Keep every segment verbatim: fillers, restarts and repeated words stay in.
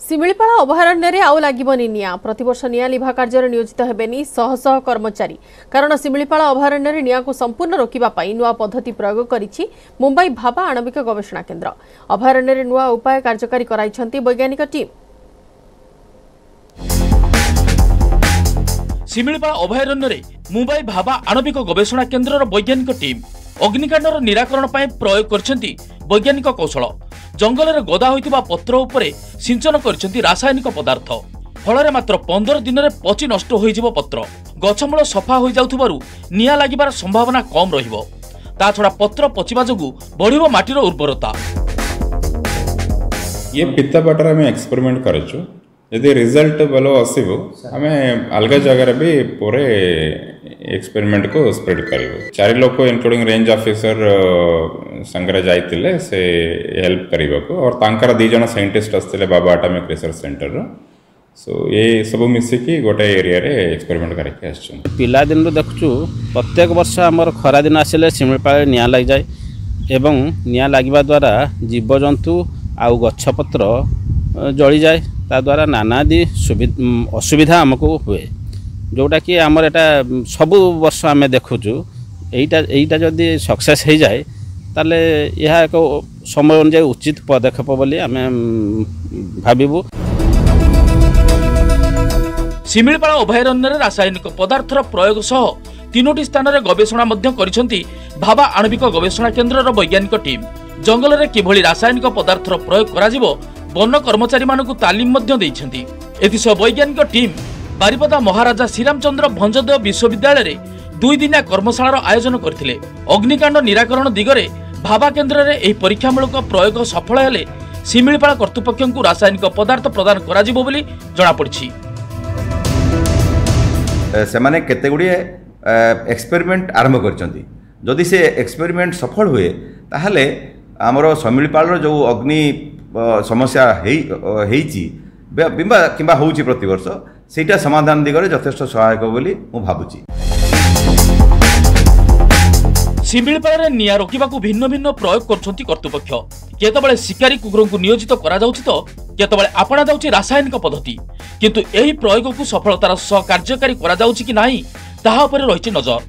शिमिलीपाल अभयारण्य आउ लगी निआ प्रतिवर्ष निआ लिभा कार्य नियोजित हेबेनी शह शह कर्मचारी कारण शिमिलीपाल अभयारण्य निआ को संपूर्ण रोकने नुआ पद्धति प्रयोग करिछि मुंबई भाभा आणविक गवेषणा केन्द्र। अभयारण्य नुआ उपाय कार्यकारी कराइछंती वैज्ञानिक टीम। शिमिलीपाल अभयारण्य मुंबई भाभा आणविक गवेषणा केन्द्र वैज्ञानिक टीम अग्निकांडर निराकरण प्रयोग करछंती वैज्ञानिक कौशल। जंगल में गदा होइतिबा पत्र उपरे सिंचन करछंती रासायनिक पदार्थ फल मात्र पंद्रह दिन में पची नष्ट होइजिबो पत्र। गछमूल सफा हो जाउथबारु निया लागिबार संभावना कम रहिबो। ता छड़ा पत्र पचिबा जोगु बढ़िबो माटीर उर्वरता। ये पिता बाटर में एक्सपेरिमेंट करछु यदि रिजल्ट भलो आसीबो हमें अलग जगह भी पूरे एक्सपेरिमेंट को स्प्रेड करिवो। चारि लोक इंक्लूडिंग रेंज ऑफिसर संग्रह जाइतिले से हेल्प करिवो को और तांकर दी जण साइंटिस्ट आस्तिले बाबा एटॉमिक रिसर्च सेंटर रो। सो ये सब मिसी की गोटे एरिया रे एक्सपेरिमेंट करके आछन। पिला दिन रो देखछु प्रत्येक वर्ष हमर खरा दिन आसिले शिमिलीपाल निया लाग जाय एवं निया लागिबा द्वारा जीवजंतु आउ गछपत्र जळी जाय ता द्वारा नानादी असुविधा आमको हुए जोटा कि आमर एटा सबु वर्ष आम देखुचु एटा एटा जदि सक्सेस हो जाए ताले यह एक समय अनुसार उचित पदक्षेप बोली आम भाविबु। शिमिलीपाल अभयारण्य रासायनिक पदार्थर प्रयोग सह तीनोटी स्थान में गवेषणा मध्य करिसेंती भाभा आणविक गवेषणा केन्द्र वैज्ञानिक टीम। जंगल में किभली रासायनिक पदार्थर प्रयोग करा जिवो वन कर्मचारी मानकु तालीम मध्य देइछंती। एतिसह वैज्ञानिक टीम बारिपदा महाराजा श्रीरामचंद्र भंजदेव विश्वविद्यालय रे दुई दिनिया कर्मशालार आयोजन करथिले। अग्निकांड निराकरण दिगरे भाभा केन्द्र रे एही परीक्षामूलक प्रयोग सफल हेले शिमिलीपाल कर्तृपक्षଙ୍କୁ रासायनिक पदार्थ प्रदान करा जिवो बोली जणा पड़छि। सेमाने केते गुडिये एक्सपेरिमेंट आरंभ करछंती जदि से एक्सपेरिमेंट सफल हुए ताहले हमरो शिमिलीपाल जो अग्नि समस्या किंबा होउची प्रतिवर्ष सेटा समाधान दिगरे यथेष्ट सहायक बोली मु भाबुची। शिमिलीपाल रे निया रोकिबाकू भिन्न भिन्न प्रयोग करछंती कर्तृपक्ष। केतबळे शिकारी कुकुरंकु नियोजित करा जाउची तो केतबळे आपणा जाउची रासायनिक पद्धति किंतु एही प्रयोगकू सफलतार सह कार्यकारी करा जाउची कि नाही ताहा उपरे रहिछि नजर।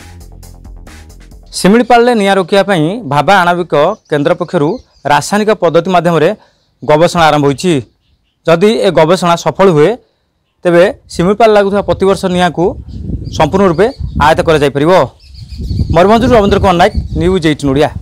शिमिलीपाल निया रोकिया पई भाभा आणविक केन्द्र पक्षरु रासायनिक पद्धति माध्यम गवेषणा आरंभ होइछि। जदि ए गवेषणा सफल हुए तेबे शिमिलीपाल लागुवा प्रतिवर्ष निया को संपूर्ण रूपे आयत्त करा जाय परिबो। मयूरभंज रवींद्र कुमार नायक, न्यूज अठारह ओडिया।